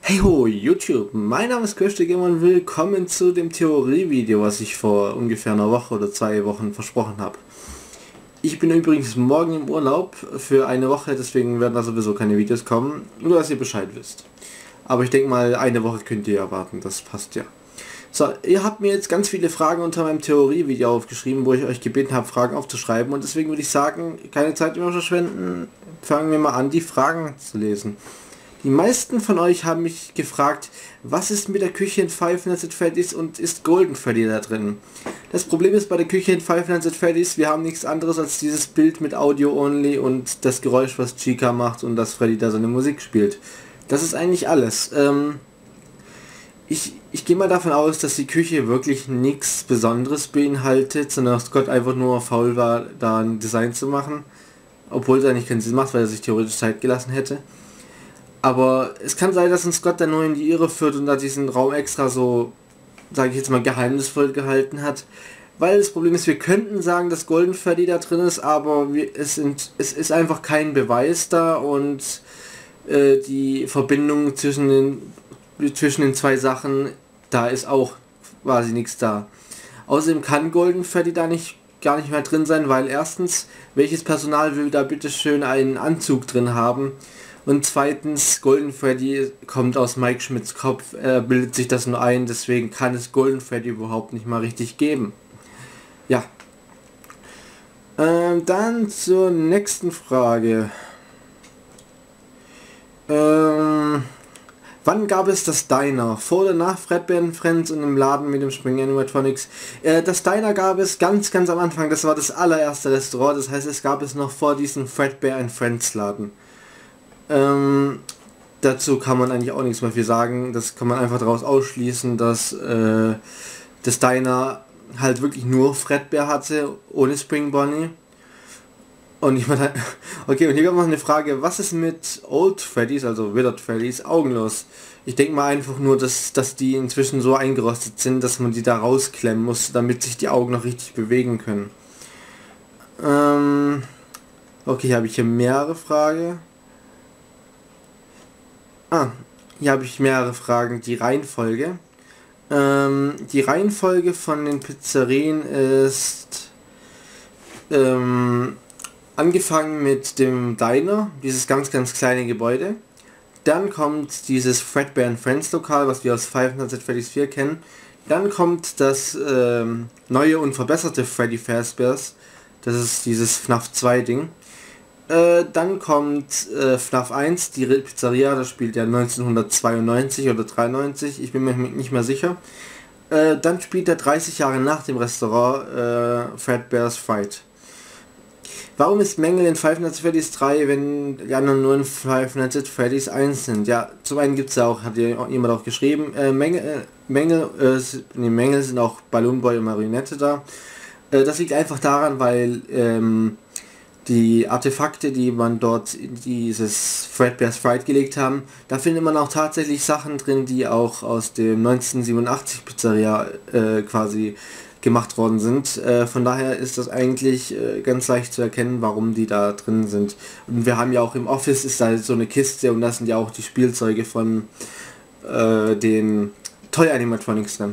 Hey ho, YouTube, mein Name ist Kösteke und willkommen zu dem Theorievideo, was ich vor ungefähr einer Woche oder 2 Wochen versprochen habe. Ich bin übrigens morgen im Urlaub für eine Woche, deswegen werden da sowieso keine Videos kommen, nur dass ihr Bescheid wisst. Aber ich denke mal, eine Woche könnt ihr erwarten, das passt ja. So, ihr habt mir jetzt ganz viele Fragen unter meinem Theorievideo aufgeschrieben, wo ich euch gebeten habe, Fragen aufzuschreiben, und deswegen würde ich sagen, keine Zeit mehr verschwenden, fangen wir mal an, die Fragen zu lesen. Die meisten von euch haben mich gefragt, was ist mit der Küche in Five Nights at Freddy's und ist Golden Freddy da drin? Das Problem ist bei der Küche in Five Nights at Freddy's, wir haben nichts anderes als dieses Bild mit Audio only und das Geräusch, was Chica macht und dass Freddy da seine Musik spielt. Das ist eigentlich alles. Ich gehe mal davon aus, dass die Küche wirklich nichts Besonderes beinhaltet, sondern dass Scott einfach nur faul war, da ein Design zu machen. Obwohl es eigentlich keinen Sinn macht, weil er sich theoretisch Zeit gelassen hätte. Aber es kann sein, dass uns Scott dann nur in die Irre führt und da diesen Raum extra so, sage ich jetzt mal, geheimnisvoll gehalten hat. Weil das Problem ist, wir könnten sagen, dass Golden Freddy da drin ist, aber es ist einfach kein Beweis da und die Verbindung zwischen den zwei Sachen, da ist auch quasi nichts da. Außerdem kann Golden Freddy da gar nicht mehr drin sein, weil erstens, welches Personal will da bitte schön einen Anzug drin haben? Und zweitens, Golden Freddy kommt aus Mike Schmidts Kopf, er bildet sich das nur ein, deswegen kann es Golden Freddy überhaupt nicht mal richtig geben. Ja. Dann zur nächsten Frage. Wann gab es das Diner? Vor oder nach Fredbear & Friends und im Laden mit dem Spring Animatronics? Das Diner gab es ganz am Anfang, das war das allererste Restaurant, das heißt, es gab es noch vor diesem Fredbear & Friends Laden. Dazu kann man eigentlich auch nichts mehr viel sagen. Das kann man einfach daraus ausschließen, dass das Diner halt wirklich nur Fredbear hatte, ohne Spring Bonnie. Und ich meine, okay, und hier kommt noch eine Frage, was ist mit Old Freddy's, also Withered Freddy's, Augen los? Ich denke mal einfach nur, dass die inzwischen so eingerostet sind, dass man die da rausklemmen muss, damit sich die Augen noch richtig bewegen können. Okay, habe ich hier mehrere Fragen. Hier habe ich mehrere Fragen. Die Reihenfolge. Die Reihenfolge von den Pizzerien ist angefangen mit dem Diner, dieses ganz kleine Gebäude. Dann kommt dieses Fredbear & Friends Lokal, was wir aus Five Nights at Freddy's 4 kennen. Dann kommt das neue und verbesserte Freddy Fazbear's. Das ist dieses FNAF 2 Ding. Dann kommt FNAF 1, die Pizzeria, das spielt ja 1992 oder 93, ich bin mir nicht mehr sicher. Dann spielt er 30 Jahre nach dem Restaurant Fredbear's Fright. Warum ist Mängel in Five Nights at Freddy's 3, wenn die anderen nur in Five Nights at Freddy's 1 sind? Ja, zum einen gibt es ja auch, hat ja jemand auch geschrieben, Mängel sind auch Balloon Boy und Marionette da. Das liegt einfach daran, weil die Artefakte, die man dort in dieses Fredbear's Fright gelegt haben, da findet man auch tatsächlich Sachen drin, die auch aus dem 1987 Pizzeria quasi gemacht worden sind. Von daher ist das eigentlich ganz leicht zu erkennen, warum die da drin sind. Und wir haben ja auch im Office ist da so eine Kiste und das sind ja auch die Spielzeuge von den Toy Animatronics dann.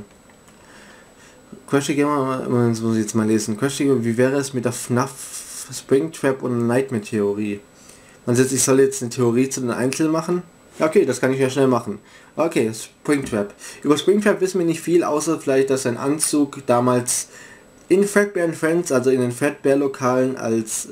Das muss ich jetzt mal lesen. Wie wäre es mit der FNAF Springtrap und Nightmare Theorie? Man sagt, ich soll jetzt eine Theorie zu den Einzelnen machen. Okay, das kann ich ja schnell machen. Okay, Springtrap. Über Springtrap wissen wir nicht viel, außer vielleicht, dass sein Anzug damals in Fredbear & Friends, also in den Fredbear-Lokalen, als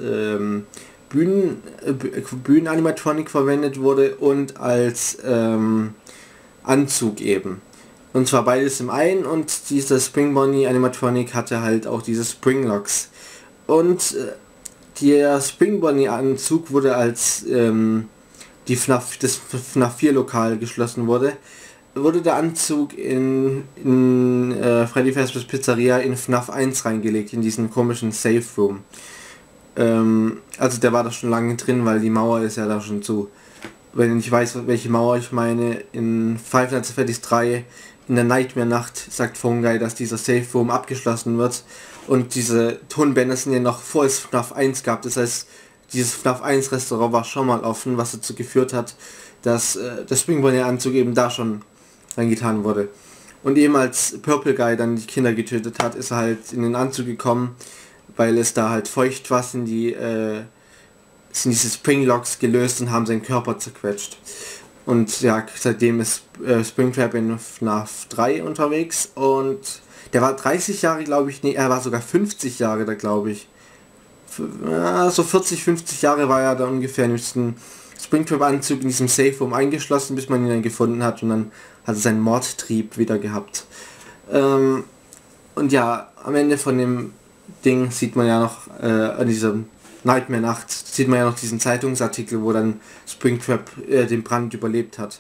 Bühnenanimatronic verwendet wurde und als Anzug eben. Und zwar beides im einen, und dieser Spring Bonnie Animatronic hatte halt auch diese Springlocks. Und der Spring Bonnie Anzug wurde, als das FNAF 4 Lokal geschlossen wurde der Anzug in Freddy Fazbear's Pizzeria in FNAF 1 reingelegt, in diesen komischen Safe Room. Also der war da schon lange drin, weil die Mauer ist ja da schon zu. Wenn ich nicht weiß, welche Mauer ich meine, in Five Nights at Freddy's 3 in der Nightmare-Nacht sagt Fungi, dass dieser Safe Room abgeschlossen wird. Und diese Tonbänder sind ja noch vor es FNAF 1 gab. Das heißt, dieses FNAF 1 Restaurant war schon mal offen, was dazu geführt hat, dass der Springborn-Anzug eben da schon reingetan wurde. Und eben als Purple Guy dann die Kinder getötet hat, ist er halt in den Anzug gekommen, weil es da halt feucht war, sind diese Springlocks gelöst und haben seinen Körper zerquetscht. Und ja, seitdem ist Springtrap in FNAF 3 unterwegs und der war 30 Jahre, glaube ich, nee, er war sogar 50 Jahre da, glaube ich. So 40, 50 Jahre war er da ungefähr in diesem Springtrap-Anzug in diesem Safe Room eingeschlossen, bis man ihn dann gefunden hat und dann hat er seinen Mordtrieb wieder gehabt. Und ja, am Ende von dem Ding sieht man ja noch an dieser Nightmare-Nacht, sieht man ja noch diesen Zeitungsartikel, wo dann Springtrap den Brand überlebt hat.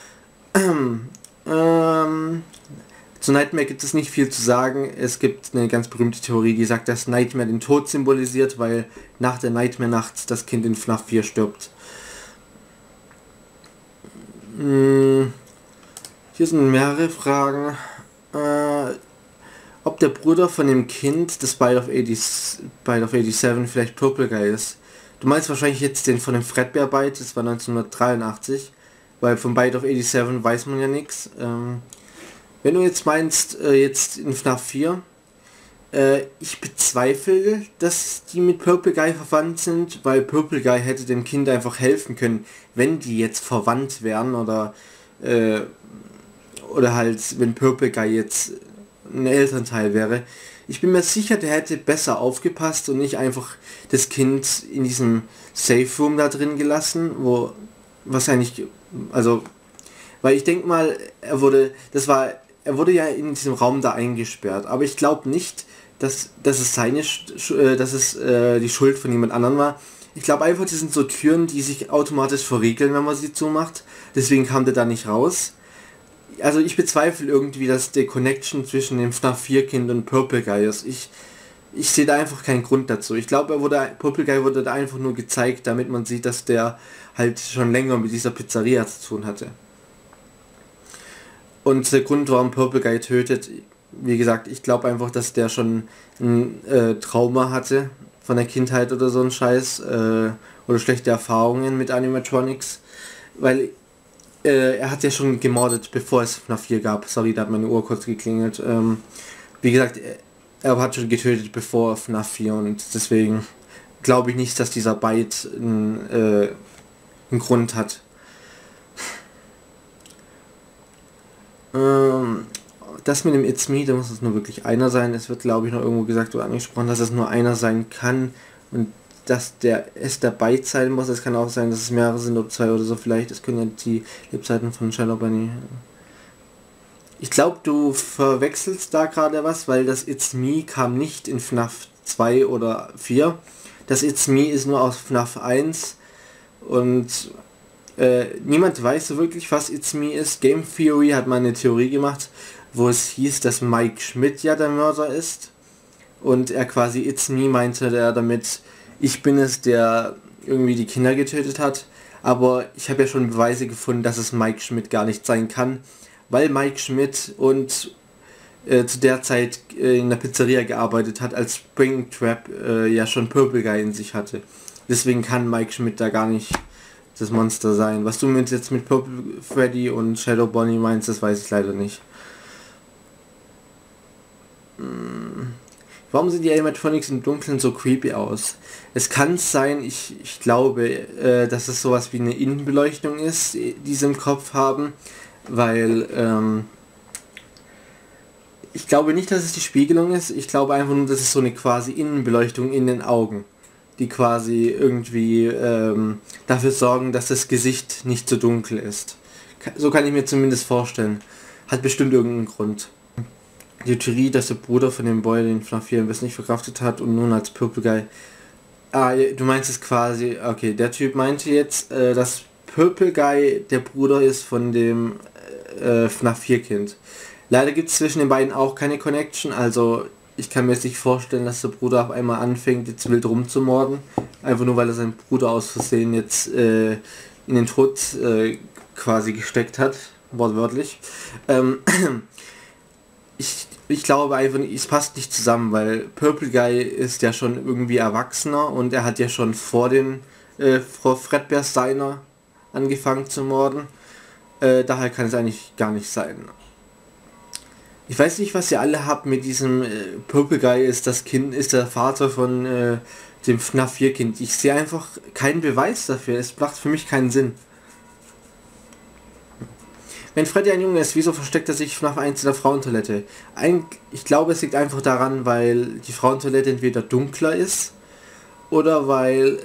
Zu Nightmare gibt es nicht viel zu sagen. Es gibt eine ganz berühmte Theorie, die sagt, dass Nightmare den Tod symbolisiert, weil nach der Nightmare-Nacht das Kind in FNAF 4 stirbt. Hier sind mehrere Fragen. Ob der Bruder von dem Kind des Bite of 87 vielleicht Purple Guy ist. Du meinst wahrscheinlich jetzt den von dem Fredbear Bite, das war 1983, weil vom Bite of 87 weiß man ja nichts. Wenn du jetzt meinst, jetzt in FNAF 4, ich bezweifle, dass die mit Purple Guy verwandt sind, weil Purple Guy hätte dem Kind einfach helfen können, wenn die jetzt verwandt wären oder halt, wenn Purple Guy jetzt ein Elternteil wäre. Ich bin mir sicher, der hätte besser aufgepasst und nicht einfach das Kind in diesem Safe Room da drin gelassen, wo wahrscheinlich, also, weil ich denke mal, er wurde ja in diesem Raum da eingesperrt, aber ich glaube nicht, dass es die Schuld von jemand anderem war. Ich glaube einfach, das sind so Türen, die sich automatisch verriegeln, wenn man sie zumacht. Deswegen kam der da nicht raus. Also ich bezweifle irgendwie, dass die Connection zwischen dem FNAF 4 Kind und Purple Guy ist. Ich sehe da einfach keinen Grund dazu. Ich glaube, Purple Guy wurde da einfach nur gezeigt, damit man sieht, dass der halt schon länger mit dieser Pizzeria zu tun hatte. Und der Grund, warum Purple Guy tötet, wie gesagt, ich glaube einfach, dass der schon ein Trauma hatte von der Kindheit oder so ein Scheiß oder schlechte Erfahrungen mit Animatronics, weil er hat ja schon gemordet, bevor es FNAF 4 gab. Sorry, da hat meine Uhr kurz geklingelt. Wie gesagt, er hat schon getötet bevor FNAF 4 und deswegen glaube ich nicht, dass dieser Bite einen Grund hat. Das mit dem It's Me, da muss es nur wirklich einer sein. Es wird, glaube ich, noch irgendwo gesagt oder angesprochen, dass es nur einer sein kann und dass es der Bite sein muss. Es kann auch sein, dass es mehrere sind oder zwei oder so vielleicht. Es können ja die Lebzeiten von Shadow Bunny. Ich glaube, du verwechselst da gerade was, weil das It's Me kam nicht in FNAF 2 oder 4. Das It's Me ist nur aus FNAF 1 und niemand weiß so wirklich, was It's Me ist. Game Theory hat mal eine Theorie gemacht, wo es hieß, dass Mike Schmidt ja der Mörder ist und er quasi It's Me meinte, der damit ich bin es, der irgendwie die Kinder getötet hat, aber ich habe ja schon Beweise gefunden, dass es Mike Schmidt gar nicht sein kann, weil Mike Schmidt zu der Zeit in der Pizzeria gearbeitet hat, als Springtrap ja schon Purple Guy in sich hatte. Deswegen kann Mike Schmidt da gar nicht das Monster sein. Was du jetzt mit Purple Freddy und Shadow Bonnie meinst, das weiß ich leider nicht. Warum sehen die Animatronics im Dunkeln so creepy aus? Es kann sein, ich glaube, dass es sowas wie eine Innenbeleuchtung ist, die sie im Kopf haben, weil ich glaube nicht, dass es die Spiegelung ist, ich glaube einfach nur, dass es so eine quasi Innenbeleuchtung in den Augen, die quasi irgendwie dafür sorgen, dass das Gesicht nicht so dunkel ist. So kann ich mir zumindest vorstellen. Hat bestimmt irgendeinen Grund. Die Theorie, dass der Bruder von dem Boy den FNAF 4 nicht verkraftet hat und nun als Purple Guy... Ah, du meinst es quasi... Okay, der Typ meinte jetzt, dass Purple Guy der Bruder ist von dem FNAF 4 Kind. Leider gibt es zwischen den beiden auch keine Connection, also ich kann mir jetzt nicht vorstellen, dass der Bruder auf einmal anfängt, jetzt wild rumzumorden. Einfach nur, weil er seinen Bruder aus Versehen jetzt in den Tod quasi gesteckt hat, wortwörtlich. Ich glaube einfach, es passt nicht zusammen, weil Purple Guy ist ja schon irgendwie erwachsener und er hat ja schon vor Fredbear's Diner angefangen zu morden. Daher kann es eigentlich gar nicht sein. Ich weiß nicht, was ihr alle habt mit diesem Purple Guy ist das Kind, ist der Vater von dem FNAF 4 Kind. Ich sehe einfach keinen Beweis dafür. Es macht für mich keinen Sinn. Wenn Freddy ein Junge ist, wieso versteckt er sich FNAF 1 in der Frauentoilette? Ich glaube, es liegt einfach daran, weil die Frauentoilette entweder dunkler ist oder weil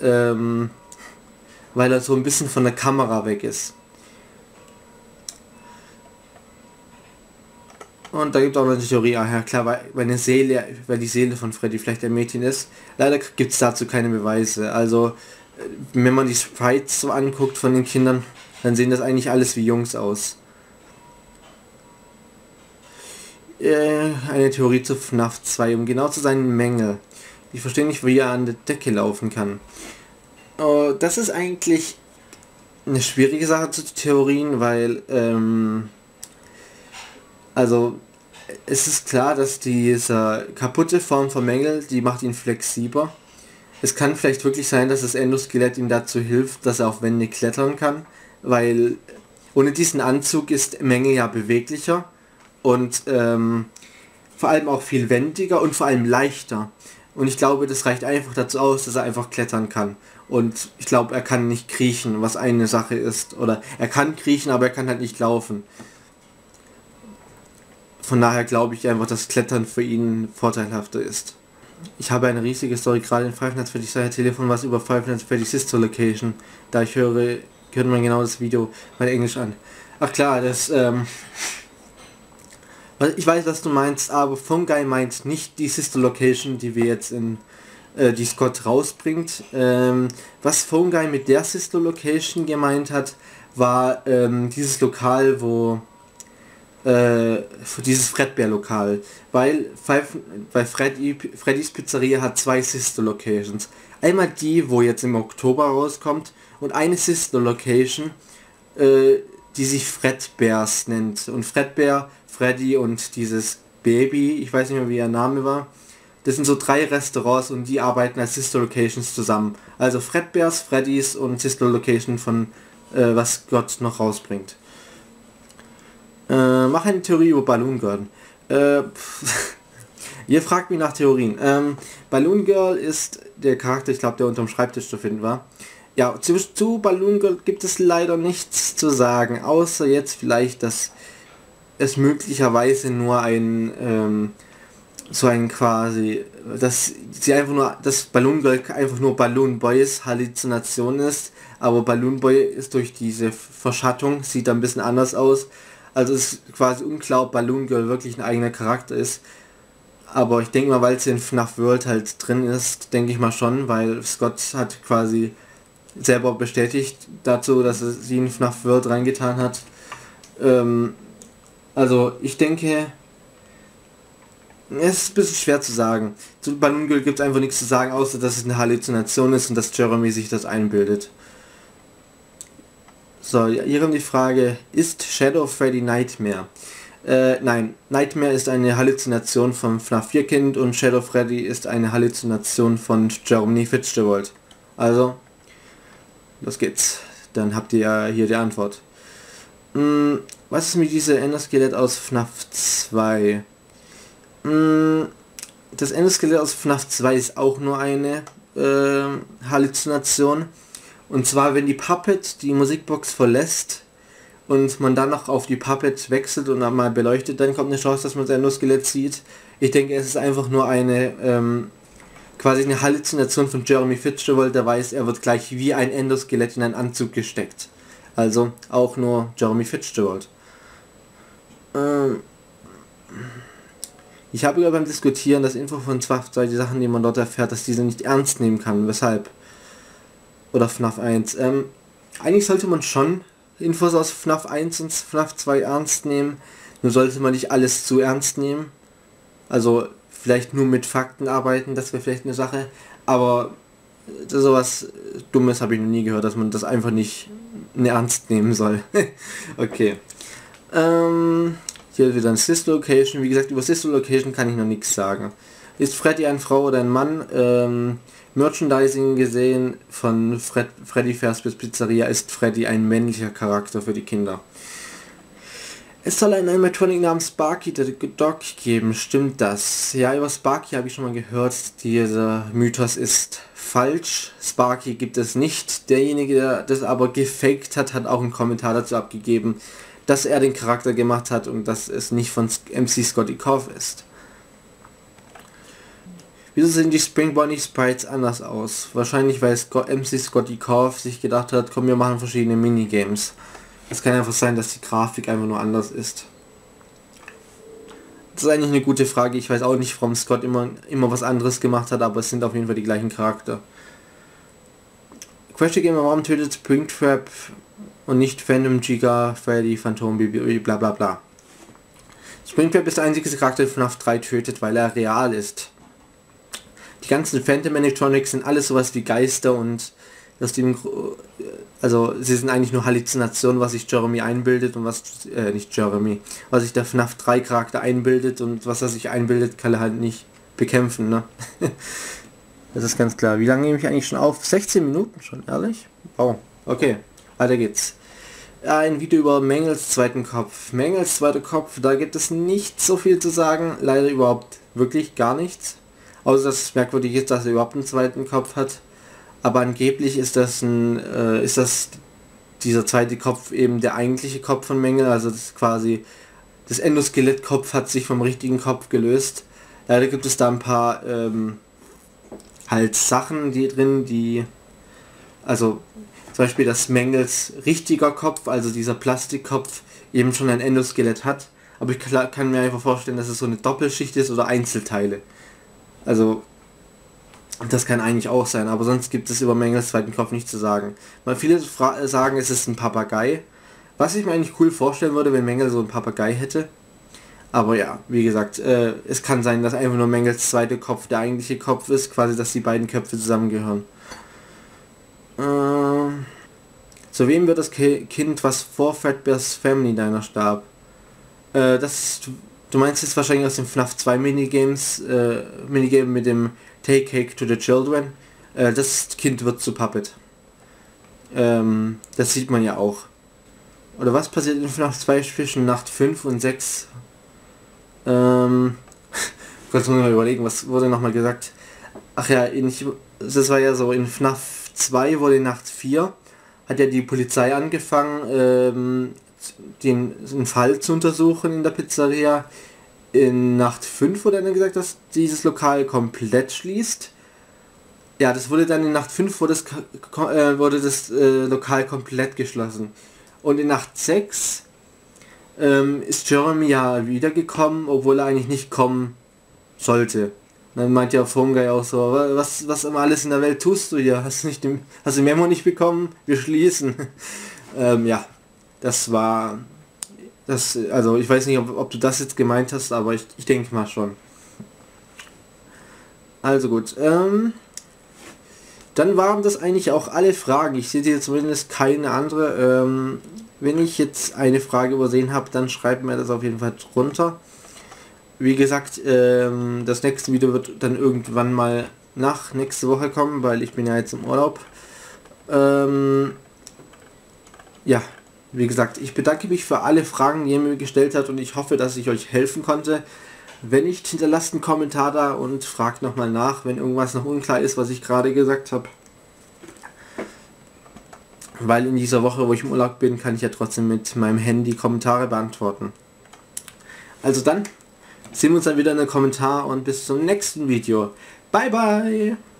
er so ein bisschen von der Kamera weg ist. Und da gibt es auch noch eine Theorie, ja klar, weil die Seele von Freddy vielleicht ein Mädchen ist. Leider gibt es dazu keine Beweise. Also, wenn man die Sprites so anguckt von den Kindern, dann sehen das eigentlich alles wie Jungs aus. Eine Theorie zu FNAF 2, um genau zu sein, Mängel. Ich verstehe nicht, wie er an der Decke laufen kann. Das ist eigentlich eine schwierige Sache zu Theorien, weil also es ist klar, dass diese kaputte Form von Mängel, die macht ihn flexibler. Es kann vielleicht wirklich sein, dass das Endoskelett ihm dazu hilft, dass er auf Wände klettern kann, weil ohne diesen Anzug ist Mängel ja beweglicher und vor allem auch viel wendiger und vor allem leichter. Und ich glaube, das reicht einfach dazu aus, dass er einfach klettern kann. Und ich glaube, er kann nicht kriechen, was eine Sache ist. Oder er kann kriechen, aber er kann halt nicht laufen. Von daher glaube ich einfach, dass Klettern für ihn vorteilhafter ist. Ich habe eine riesige Story gerade in Five Nights at Freddy's Telefon, was über Five Nights at Freddy's Sister Location. Da ich höre, hört man genau das Video bei Englisch an. Ach klar, das ich weiß, was du meinst, aber Phone Guy meint nicht die Sister Location, die wir jetzt in die Scott rausbringt. Was Phone Guy mit der Sister Location gemeint hat, war dieses Lokal, wo für dieses Fredbear-Lokal, weil Freddy's Pizzeria hat zwei Sister Locations. Einmal die, wo jetzt im Oktober rauskommt, und eine Sister Location, die sich Fredbears nennt. Und Fredbear, Freddy und dieses Baby, ich weiß nicht mehr, wie ihr Name war, das sind so 3 Restaurants und die arbeiten als Sister Locations zusammen. Also Fredbears, Freddy's und Sister Location von was Gott noch rausbringt. Mach eine Theorie über Balloon Girl. Ihr fragt mich nach Theorien. Balloon Girl ist der Charakter, ich glaube, der unterm Schreibtisch zu finden war. Ja, zu Balloon Girl gibt es leider nichts zu sagen, außer jetzt vielleicht, dass es möglicherweise nur ein so ein quasi, dass Balloon Girl einfach nur Balloon Boys Halluzination ist, aber Balloon Boy ist durch diese Verschattung, sieht da ein bisschen anders aus. Also es ist quasi unklar, ob Balloon Girl wirklich ein eigener Charakter ist. Aber ich denke mal, weil sie in FNAF World halt drin ist, denke ich mal schon, weil Scott hat quasi selber bestätigt dazu, dass er sie in FNAF World reingetan hat. Also ich denke, es ist ein bisschen schwer zu sagen. Zu Balloon Girl gibt es einfach nichts zu sagen, außer dass es eine Halluzination ist und dass Jeremy sich das einbildet. So, hier kommt die Frage, ist Shadow Freddy Nightmare? Nein, Nightmare ist eine Halluzination vom FNAF 4 Kind und Shadow Freddy ist eine Halluzination von Jeremy Fitzgerald. Also, los geht's. Dann habt ihr ja hier die Antwort. Was ist mit diesem Endoskelett aus FNAF 2? Das Endoskelett aus FNAF 2 ist auch nur eine Halluzination. Und zwar, wenn die Puppet die Musikbox verlässt und man dann noch auf die Puppet wechselt und dann mal beleuchtet, dann kommt eine Chance, dass man das Endoskelett sieht. Ich denke, es ist einfach nur eine quasi eine Halluzination von Jeremy Fitzgerald, der weiß, er wird gleich wie ein Endoskelett in einen Anzug gesteckt. Also auch nur Jeremy Fitzgerald. Ich habe ja beim Diskutieren das Info von FNAF 2, die Sachen, die man dort erfährt, dass diese nicht ernst nehmen kann. Weshalb? Oder FNAF 1. Eigentlich sollte man schon Infos aus FNAF 1 und FNAF 2 ernst nehmen. Nur sollte man nicht alles zu ernst nehmen. Also vielleicht nur mit Fakten arbeiten, das wäre vielleicht eine Sache. Aber sowas Dummes habe ich noch nie gehört, dass man das einfach nicht ernst nehmen soll. Okay. Hier wieder ein Sister Location. Wie gesagt, über Sister Location kann ich noch nichts sagen. Ist Freddy eine Frau oder ein Mann? Merchandising gesehen von Freddy Fazbear's Pizzeria ist Freddy ein männlicher Charakter für die Kinder. Es soll einen Animatronic namens Sparky the Dog geben, stimmt das? Ja, über Sparky habe ich schon mal gehört, dieser Mythos ist falsch. Sparky gibt es nicht. Derjenige, der das aber gefaked hat, hat auch einen Kommentar dazu abgegeben, dass er den Charakter gemacht hat und dass es nicht von MC Scotty Koff ist. Wieso sehen die Spring Bonnie Sprites anders aus? Wahrscheinlich weil MC Scotty Koff sich gedacht hat, komm, wir machen verschiedene Minigames. Es kann einfach sein, dass die Grafik einfach nur anders ist. Das ist eigentlich eine gute Frage. Ich weiß auch nicht, warum Scott immer was anderes gemacht hat, aber es sind auf jeden Fall die gleichen Charakter. Question Gamer, warum tötet Springtrap und nicht Phantom, Giga, Freddy, Phantom, Bibi, bla bla bla. Springtrap ist der einzige Charakter, der FNAF 3 tötet, weil er real ist. Die ganzen Phantom Animatronics sind alles sowas wie Geister und aus dem, also sie sind eigentlich nur Halluzinationen, was sich Jeremy einbildet und was, nicht Jeremy, was sich der FNAF 3 Charakter einbildet und was er sich einbildet, kann er halt nicht bekämpfen, ne? Das ist ganz klar. Wie lange nehme ich eigentlich schon auf? 16 Minuten schon, ehrlich? Wow, okay, weiter geht's. Ein Video über Mengels zweiten Kopf. Mengels zweiter Kopf, da gibt es nicht so viel zu sagen, leider überhaupt wirklich gar nichts. Außer dass es merkwürdig ist, dass er überhaupt einen zweiten Kopf hat. Aber angeblich ist das dieser zweite Kopf eben der eigentliche Kopf von Mengel, also das ist quasi das Endoskelettkopf hat sich vom richtigen Kopf gelöst. Leider gibt es da ein paar halt Sachen die also zum Beispiel dass Mengels richtiger Kopf, also dieser Plastikkopf, eben schon ein Endoskelett hat, aber ich kann mir einfach vorstellen, dass es so eine Doppelschicht ist oder Einzelteile. Also das kann eigentlich auch sein, aber sonst gibt es über Mengels zweiten Kopf nichts zu sagen. Weil viele sagen, es ist ein Papagei, was ich mir eigentlich cool vorstellen würde, wenn Mengel so ein Papagei hätte. Aber ja, wie gesagt, es kann sein, dass einfach nur Mengels zweiter Kopf der eigentliche Kopf ist, quasi, dass die beiden Köpfe zusammengehören. Zu wem wird das Kind, was vor Fredbear's Family Diner starb? Du meinst jetzt wahrscheinlich aus dem FNAF 2 Minigame mit dem Take Cake to the Children. Das Kind wird zu Puppet. Das sieht man ja auch. Oder was passiert in FNAF 2 zwischen Nacht 5 und 6? Kurz mal überlegen, was wurde nochmal gesagt? Ach ja, das war ja so, in FNAF 2 wurde in Nacht 4, hat ja die Polizei angefangen, den Fall zu untersuchen in der Pizzeria. In Nacht 5 wurde dann gesagt, dass dieses Lokal komplett schließt. Ja, das wurde dann in Nacht 5 wurde das Lokal komplett geschlossen. Und in Nacht 6 ist Jeremy ja wiedergekommen, obwohl er eigentlich nicht kommen sollte. Und dann meint ja Fungi auch so, was immer alles in der Welt tust du hier? Hast du Memo nicht bekommen? Wir schließen. Ja, das war... also ich weiß nicht, ob du das jetzt gemeint hast, aber ich denke mal schon. Also gut, dann waren das eigentlich auch alle Fragen. Ich sehe hier zumindest keine andere. Wenn ich jetzt eine Frage übersehen habe, dann schreibt mir das auf jeden Fall drunter. Wie gesagt, das nächste Video wird dann irgendwann mal nach nächste Woche kommen, weil ich bin ja jetzt im Urlaub. Ja. Wie gesagt, ich bedanke mich für alle Fragen, die ihr mir gestellt habt und ich hoffe, dass ich euch helfen konnte. Wenn nicht, hinterlasst einen Kommentar da und fragt nochmal nach, wenn irgendwas noch unklar ist, was ich gerade gesagt habe. Weil in dieser Woche, wo ich im Urlaub bin, kann ich ja trotzdem mit meinem Handy Kommentare beantworten. Also dann sehen wir uns dann wieder in den Kommentaren und bis zum nächsten Video. Bye bye!